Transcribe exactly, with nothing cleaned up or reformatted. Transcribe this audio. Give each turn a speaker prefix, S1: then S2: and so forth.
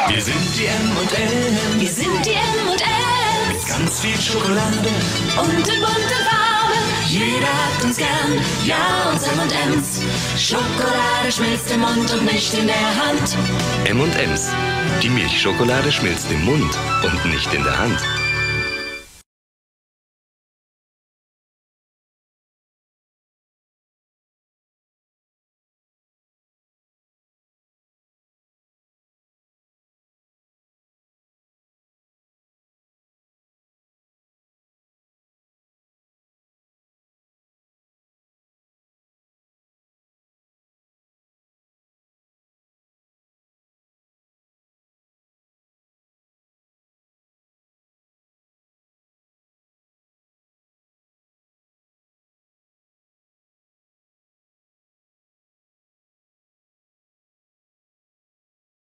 S1: Wir sind die M und M.
S2: Wir sind die M und M's.
S1: Mit ganz viel Schokolade
S2: Und in bunten Farben.
S1: Jeder hat uns gern,
S2: Ja, uns M und M's. Schokolade schmilzt im Mund und nicht in der Hand.
S3: M und M's. Die Milchschokolade schmilzt im Mund und nicht in der Hand.